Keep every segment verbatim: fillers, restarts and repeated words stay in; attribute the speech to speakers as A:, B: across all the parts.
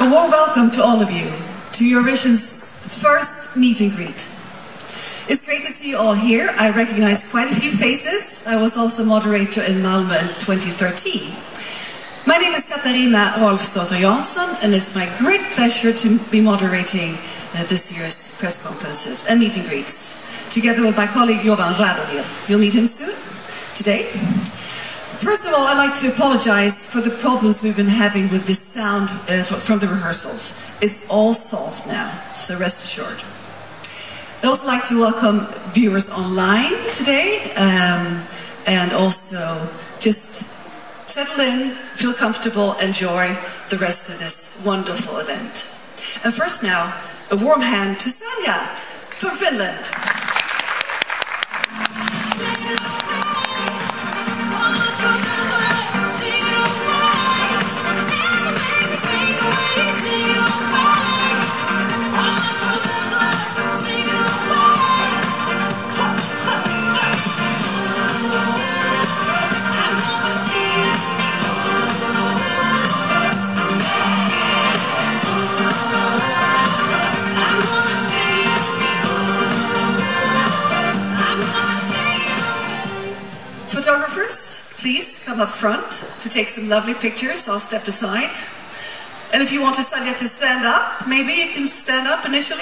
A: A warm welcome to all of you to Eurovision's first meet and greet. It's great to see you all here. I recognize quite a few faces. I was also moderator in Malmö in twenty thirteen. My name is Katarina Rolfsdotter Jansson, and it's my great pleasure to be moderating uh, this year's press conferences and meet and greets, together with my colleague Jovan Radomir. You'll meet him soon, today. First of all, I'd like to apologize for the problems we've been having with this sound uh, from the rehearsals. It's all solved now, so rest assured. I'd also like to welcome viewers online today, um, and also just settle in, feel comfortable, enjoy the rest of this wonderful event. And first now, a warm hand to Sanja from Finland. Photographers, please come up front to take some lovely pictures. I'll step aside. And if you want Sanja to stand up, maybe you can stand up initially.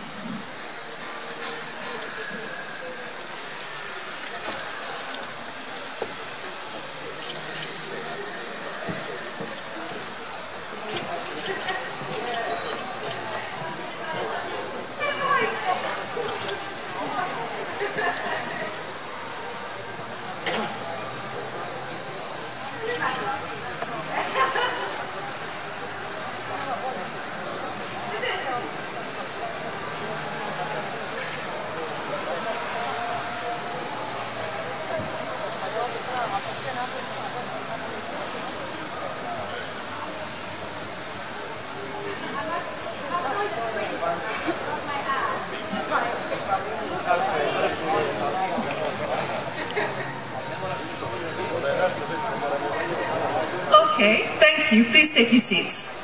A: Okay, thank you. Please take your seats.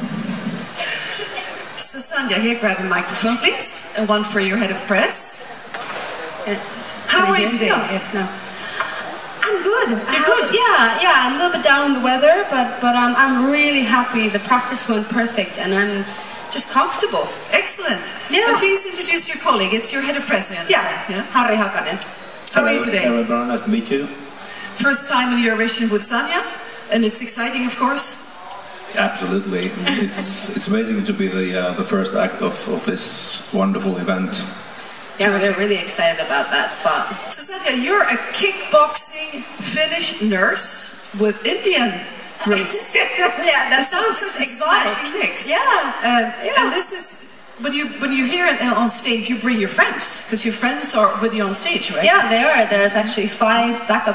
A: So Sanja, here, grab a microphone, please, and one for your head of press.
B: Uh,
A: How are you today?
B: No, no. I'm good.
A: You're good?
B: Yeah, yeah. I'm a little bit down in the weather, but but I'm I'm really happy. The practice went perfect, and I'm just comfortable.
A: Excellent.
B: Yeah.
A: And please introduce your colleague. It's your head of press, I understand.
B: Yeah,
A: Yeah.
B: Harri Hakanen.
A: How are you today?
C: Hello, everyone. Nice to meet you.
A: First time in Eurovision with Sanja, and it's exciting, of course.
C: Absolutely. It's it's amazing to be the uh, the first act of, of this wonderful event.
B: Yeah, we're really excited about that spot.
A: So Sanja, you're a kickboxing Finnish nurse with Indian roots.
B: Yeah,
A: That sounds such an exotic mix.
B: Yeah.
A: Um,
B: Yeah.
A: And this is, when you when you hear it on stage, you bring your friends, because your friends are with you on stage, right?
B: Yeah, there are. There's actually five backup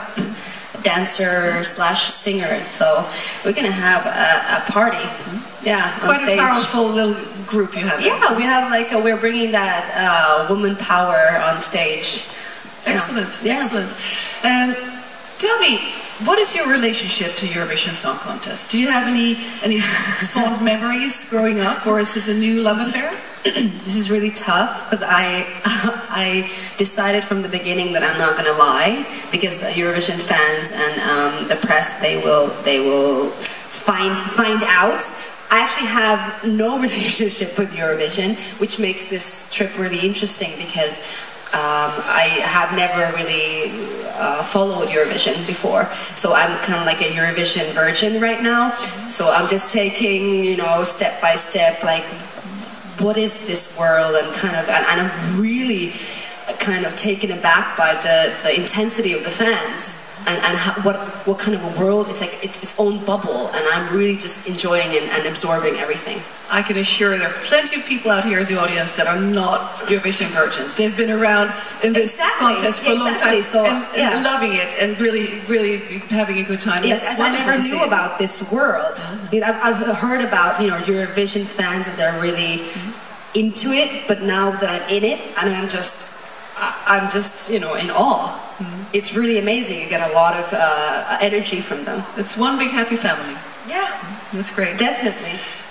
B: dancers slash singers, so we're gonna have a, a party. Yeah, on
A: Quite
B: stage.
A: a powerful little group you have.
B: Yeah, we have like a, we're bringing that uh, woman power on stage.
A: Excellent,
B: Yeah.
A: excellent. Um, tell me, what is your relationship to Eurovision Song Contest? Do you have any any fond memories growing up, or is this a new love affair?
B: This is really tough because I I decided from the beginning that I'm not gonna lie, because Eurovision fans and um, the press, they will they will find find out. I actually have no relationship with Eurovision, which makes this trip really interesting because um, I have never really uh, followed Eurovision before. So I'm kind of like a Eurovision virgin right now. So I'm just taking, you know, step by step, like, what is this world, and kind of, and, and I'm really kind of taken aback by the, the intensity of the fans. And, and how, what what kind of a world, it's like it's its own bubble, and I'm really just enjoying and, and absorbing everything.
A: I can assure there are plenty of people out here in the audience that are not Eurovision virgins. They've been around in this
B: Exactly,
A: contest for
B: exactly.
A: a long time,
B: So,
A: and, and
B: yeah.
A: loving it, and really, really having a good time.
B: Yes,
A: That's
B: as I
A: wonderful
B: never
A: to
B: knew
A: see.
B: about this world. You know, I've, I've heard about, you know, Eurovision fans, that they're really into it, but now that I'm in it, and I'm just, I- I'm just, you know, in awe. It's really amazing. You get a lot of uh, energy from them.
A: It's one big happy family.
B: Yeah,
A: That's great.
B: definitely.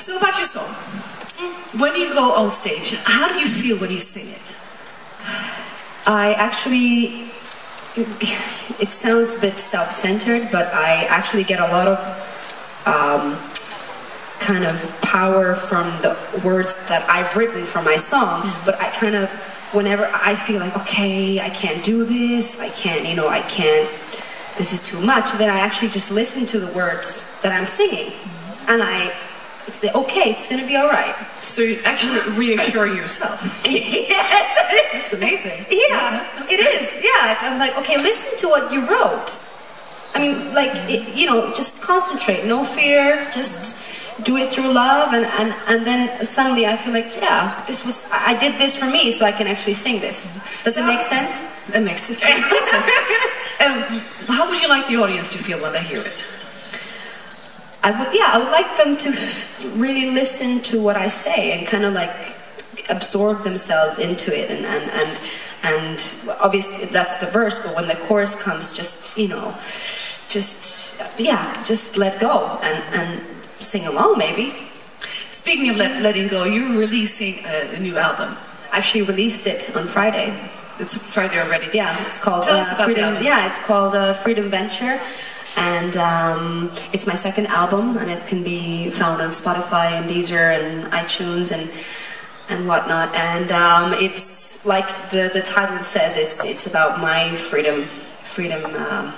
A: So about your song, when you go on stage, how do you feel when you sing it?
B: I actually, it sounds a bit self-centered, but I actually get a lot of um, kind of power from the words that I've written for my song, but I kind of, whenever I feel like, okay, I can't do this, I can't, you know, I can't, this is too much, then I actually just listen to the words that I'm singing, and I, okay, it's gonna be all right.
A: So you actually reassure yourself.
B: Yes,
A: it's amazing.
B: Yeah, yeah it great. is. Yeah, I'm like, okay, listen to what you wrote. I mean, like, it, you know, just concentrate, no fear, just do it through love, and, and, and then suddenly I feel like, yeah, this was, I did this for me, so I can actually sing this. Does so, it make sense?
A: It makes, it makes sense. um, how would you like the audience to feel when they hear it?
B: I would, yeah, I would like them to really listen to what I say and kind of like absorb themselves into it, and, and, and, and obviously that's the verse, but when the chorus comes, just, you know, just, yeah, just let go and, and sing along, maybe.
A: Speaking of let, letting go, you're releasing a, a new album.
B: I actually released it on Friday.
A: It's Friday already?
B: Yeah, it's called
A: Tell uh, us about
B: Freedom,
A: that.
B: Yeah, it's called uh, Freedom Venture. And um, it's my second album, and it can be found on Spotify and Deezer and iTunes and and whatnot. And um, it's like the the title says, it's it's about my freedom freedom um,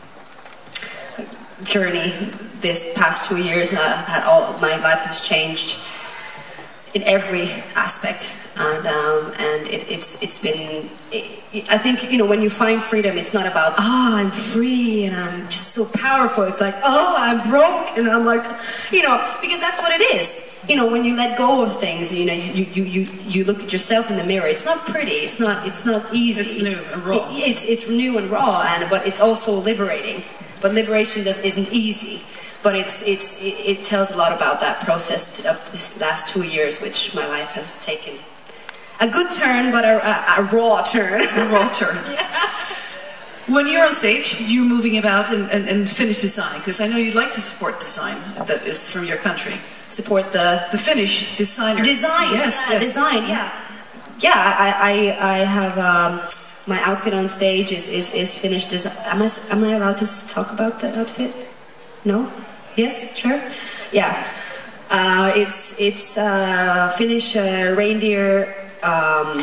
B: journey. This past two years, uh, had all my life has changed in every aspect, and um, and it, it's it's been. It, I think, you know, when you find freedom, it's not about, ah, oh, I'm free and I'm just so powerful. It's like, oh, I'm broke and I'm like, you know, because that's what it is. You know, when you let go of things, you know, you you you you look at yourself in the mirror. It's not pretty. It's not. It's not easy.
A: It's new and raw.
B: It, it's it's new and raw, and but it's also liberating. But liberation does isn't easy. But it's it's it, it tells a lot about that process of this last two years, which my life has taken. A good turn, but a, a, a raw turn.
A: A raw turn.
B: Yeah.
A: When you're on stage, you're moving about and, and, and Finnish design, because I know you'd like to support design that is from your country.
B: Support the...
A: The Finnish designers.
B: Design,
A: yes,
B: yeah,
A: yes.
B: design, yeah. Yeah, I, I, I have... Um, my outfit on stage is, is, is Finnish design. Am I, am I allowed to talk about the outfit? No? Yes? Sure? Yeah. Uh, it's it's uh, Finnish uh, reindeer... Um,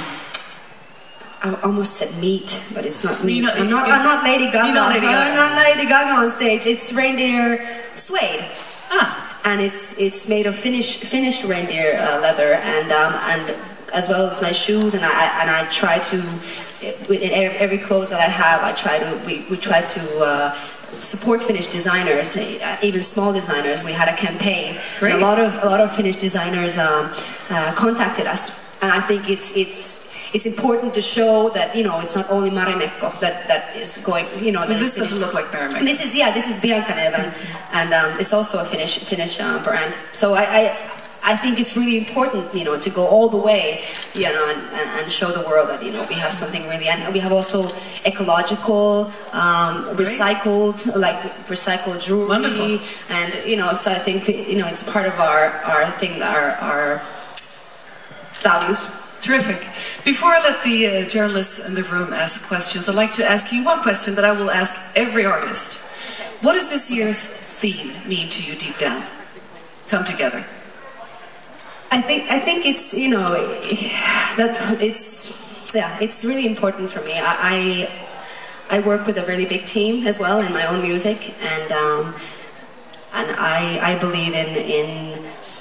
B: I almost said meat, but it's not meat.
A: Not,
B: I'm, not, I'm not Lady Gaga.
A: You're not Lady Gaga.
B: I'm not Lady Gaga on stage. It's reindeer suede.
A: Ah.
B: And it's it's made of Finnish Finnish reindeer uh, leather, and um, and as well as my shoes. And I and I try to, with every clothes that I have, I try to we we try to. Uh, support Finnish designers, even small designers. We had a campaign. And a lot of a lot of Finnish designers um, uh, contacted us, and I think it's it's it's important to show that, you know, it's not only Marimekko that that is going. You know,
A: well, this
B: Finnish.
A: Doesn't look like Marimekko.
B: This is yeah, this is Biancanev, and, and um, it's also a Finnish Finnish uh, brand. So I. I I think it's really important, you know, to go all the way, you know, and, and, and show the world that, you know, we have something really, and we have also ecological, um, recycled, like recycled jewelry.
A: Wonderful.
B: And, you know, so I think, you know, it's part of our, our thing, our, our values.
A: Terrific. Before I let the uh, journalists in the room ask questions, I'd like to ask you one question that I will ask every artist. What does this year's theme mean to you deep down? Come together.
B: I think I think it's, you know, that's it's yeah it's really important for me. I I, I work with a really big team as well in my own music, and um, and I I believe in in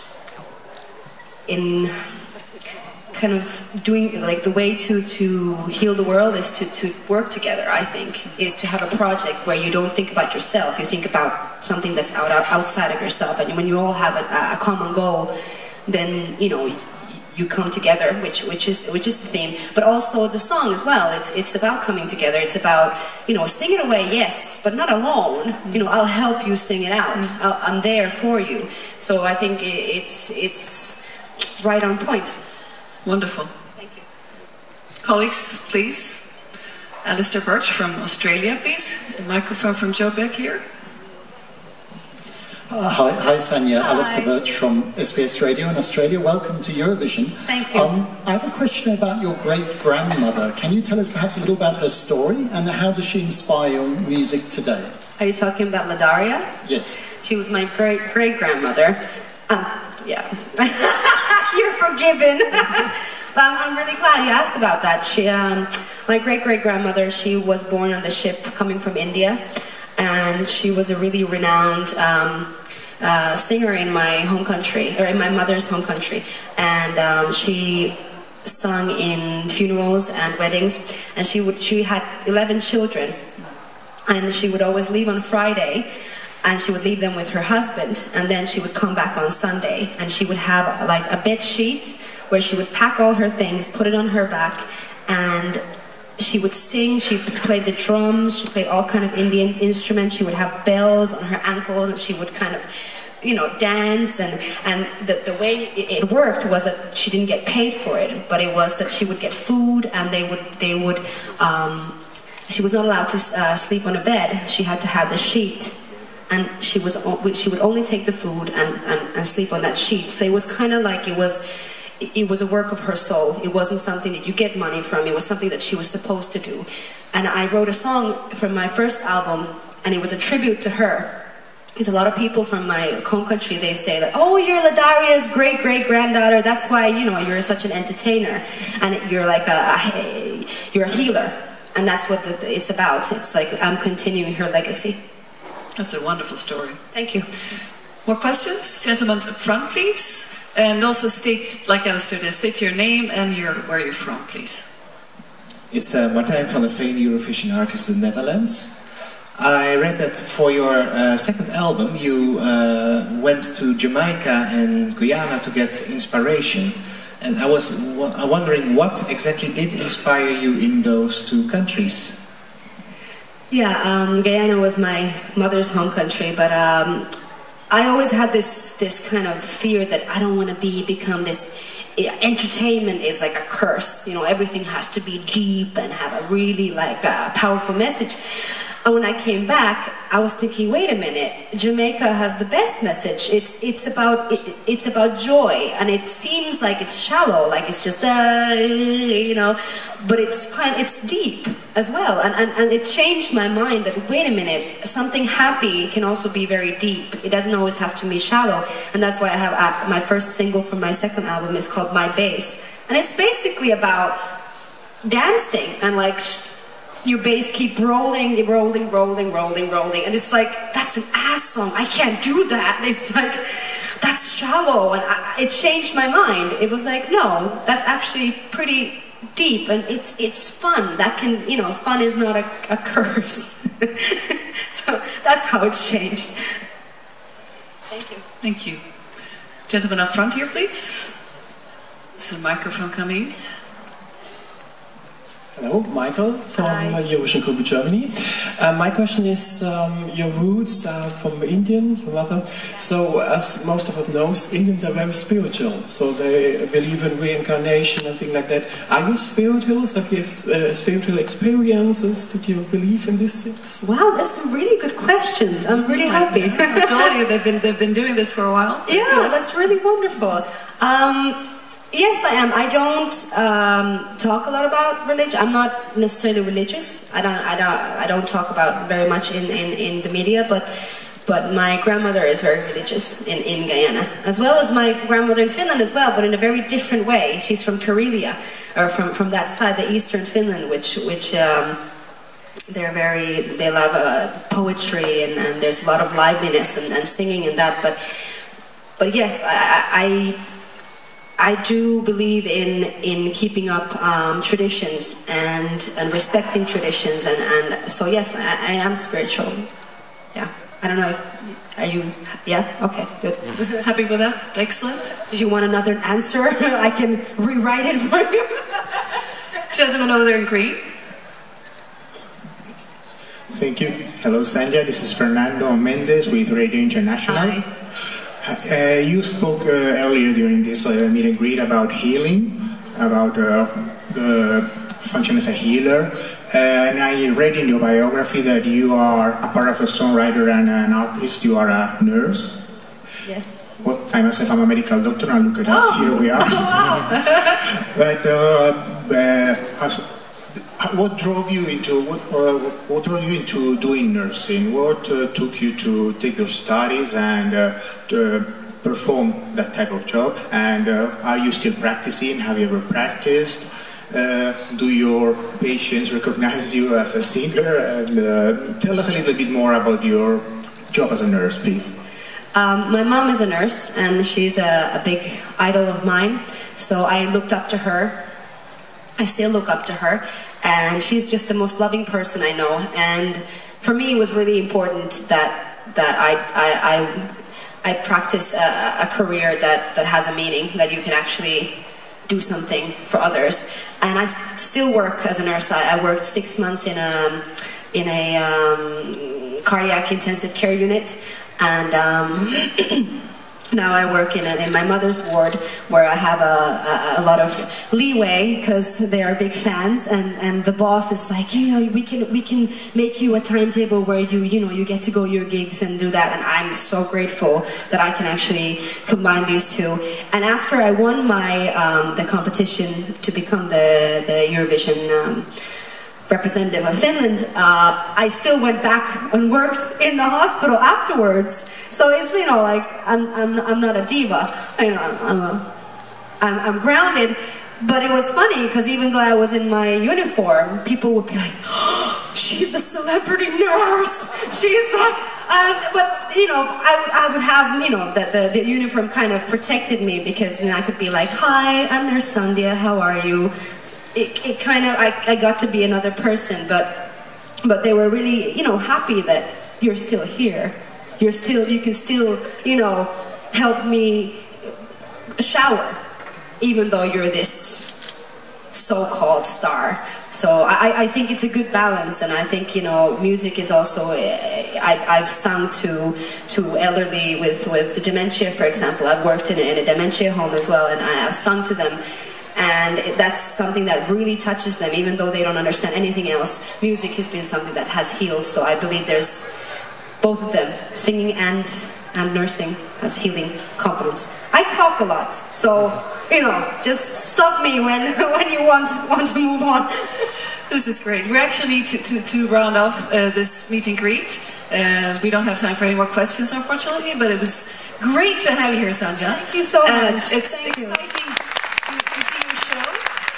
B: in kind of doing, like, the way to to heal the world is to to work together. I think is to have a project where you don't think about yourself, you think about something that's out outside of yourself, and when you all have a, a common goal, then, you know, you come together, which which is which is the theme, but also the song as well. It's it's about coming together. It's about, you know, sing it away, yes, but not alone. You know, I'll help you sing it out. I'll, I'm there for you. So I think it's it's right on point.
A: Wonderful.
B: Thank you.
A: Colleagues, please. Alistair Birch from Australia, please. A microphone from Joe Beck here.
D: Uh, hi, hi, Sanja.
B: Hi.
D: Alistair Birch from S B S Radio in Australia. Welcome to Eurovision.
B: Thank you.
D: Um, I have a question about your great-grandmother. Can you tell us perhaps a little about her story and how does she inspire your music today?
B: Are you talking about Ladaria?
D: Yes.
B: She was my great-great-grandmother. Um, yeah. You're forgiven. But I'm, I'm really glad you asked about that. She, um, my great-great-grandmother, she was born on the ship coming from India. And she was a really renowned um, uh, singer in my home country, or in my mother's home country. And um, she sung in funerals and weddings. And she would she had eleven children. And she would always leave on Friday. And she would leave them with her husband. And then she would come back on Sunday. And she would have like a bed sheet where she would pack all her things, put it on her back, and she would sing, she played the drums, she played all kind of Indian instruments, she would have bells on her ankles, and she would kind of, you know, dance, and, and the, the way it worked was that she didn't get paid for it, but it was that she would get food, and they would, they would, um, she was not allowed to uh, sleep on a bed, she had to have the sheet, and she was, she would only take the food and, and, and sleep on that sheet, so it was kind of like it was, it was a work of her soul. It wasn't something that you get money from. It was something that she was supposed to do. And I wrote a song from my first album, and it was a tribute to her. Because a lot of people from my home country, they say that, oh, you're Ladaria's great-great-granddaughter. That's why, you know, you're such an entertainer. And you're like a, a you're a healer. And that's what the, it's about. It's like I'm continuing her legacy.
A: That's a wonderful story.
B: Thank you.
A: More questions? Gentlemen up front, please. And also state, like Alistair did, state your name and your, where you're from, please.
E: It's uh, Martijn van der Veen, Eurovision artist in the Netherlands. I read that for your uh, second album you uh, went to Jamaica and Guyana to get inspiration. And I was w wondering what exactly did inspire you in those two countries?
B: Yeah, um, Guyana was my mother's home country, but um, I always had this this kind of fear that I don't want to be become this. Entertainment is like a curse, you know. Everything has to be deep and have a really like a powerful message. And when I came back, I was thinking, wait a minute, Jamaica has the best message. It's it's about it, it's about joy, and it seems like it's shallow, like it's just uh, you know, but it's kind it's deep as well. And, and and it changed my mind that wait a minute, something happy can also be very deep. It doesn't always have to be shallow, and that's why I have uh, my first single from my second album is called My Bass, and it's basically about dancing and like. Your bass keep rolling, rolling, rolling, rolling, rolling, and it's like, that's an ass song, I can't do that. It's like, that's shallow, and I, it changed my mind. It was like, no, that's actually pretty deep, and it's it's fun. That can, you know, fun is not a, a curse. So that's how it's changed. Thank you.
A: Thank you. Gentleman up front here, please. There's a microphone coming.
F: Hello, Michael from
B: Hi.
F: Eurovision Group Germany. Uh, my question is, um, your roots are from Indian, your mother. So, as most of us know, Indians are very spiritual. So they believe in reincarnation and things like that. Are you spiritual? Have you uh, spiritual experiences? Did you believe in these things?
B: Wow, that's some really good questions. I'm really happy.
A: I told you they've been they've been doing this for a while.
B: Yeah, that's really wonderful. Um, Yes, I am. I don't um, talk a lot about religion. I'm not necessarily religious. I don't. I don't. I don't talk about very much in, in, in the media. But but my grandmother is very religious in, in Guyana, as well as my grandmother in Finland as well, but in a very different way. She's from Karelia, or from from that side, the eastern Finland, which which. Um, they're very. They love uh, poetry and, and there's a lot of liveliness and, and singing in that. But but yes, I. I I do believe in in keeping up um, traditions and and respecting traditions, and and so yes, I, I am spiritual. Yeah, I don't know. If, are you? Yeah. Okay. Good.
A: Happy with that? Excellent.
B: Did you want another answer? I can rewrite it for you.
A: Gentleman over there in green.
G: Thank you. Hello, Sanja. This is Fernando Mendes with Radio International.
B: Hi.
G: Uh, you spoke uh, earlier during this uh, meet and greet about healing, about uh, the function as a healer. Uh, and I read in your biography that you are a part of a songwriter and an artist. You are a nurse.
B: Yes.
G: Well, I myself am a medical doctor, and look at us,
B: Oh.
G: here we are. But uh, uh, as, what drove you into what, uh, what drove you into doing nursing? What uh, took you to take those studies and uh, to perform that type of job? And uh, are you still practicing? Have you ever practiced? Uh, do your patients recognize you as a singer? And uh, tell us a little bit more about your job as a nurse, please.
B: Um, my mom is a nurse, and she's a, a big idol of mine, so I looked up to her. I still look up to her, and she's just the most loving person I know. And for me, it was really important that that I I, I, I practice a, a career that, that has a meaning, that you can actually do something for others. And I s still work as a nurse. I, I worked six months in a in a um, cardiac intensive care unit. And um, now I work in, a, in my mother's ward, where I have a, a, a lot of leeway because they are big fans, and, and the boss is like, you know, we can we can make you a timetable where you you know you get to go your gigs and do that. And I'm so grateful that I can actually combine these two. And after I won my um, the competition to become the the Eurovision Um, representative of Finland, uh, I still went back and worked in the hospital afterwards. So it's, you know, like, I'm, I'm, I'm not a diva, you know, I'm, a, I'm, I'm grounded. But it was funny, because even though I was in my uniform, people would be like, oh, she's the celebrity nurse, she's the... Uh, but, you know, I would, I would have, you know, the, the, the uniform kind of protected me, because then I could be like, hi, I'm Nurse Sandhya, how are you? It, it kind of, I, I got to be another person, but, but they were really, you know, happy that you're still here. You're still, you can still, you know, help me shower, even though you're this so-called star. So I, I think it's a good balance, and I think, you know, music is also, I, I've sung to to elderly with, with dementia, for example. I've worked in a, in a dementia home as well, and I have sung to them. And that's something that really touches them, even though they don't understand anything else. Music has been something that has healed, so I believe there's both of them, singing and, and nursing, has healing competence. I talk a lot, so, you know, just stop me when, when you want, want to move on.
A: This is great. We actually need to, to, to round off uh, this meet and greet. Uh, we don't have time for any more questions, unfortunately, but it was great to have you here, Sandhya.
B: Thank you so
A: and
B: much.
A: It's
B: Thank
A: exciting to, to see your show.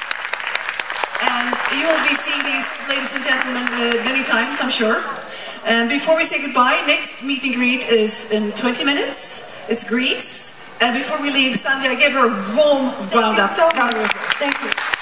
A: And you will be seeing these ladies and gentlemen uh, many times, I'm sure. And before we say goodbye, next meet and greet is in twenty minutes. It's Greece. And before we leave, Sandhya, give her a warm round up.
B: Thank you so much. Thank you.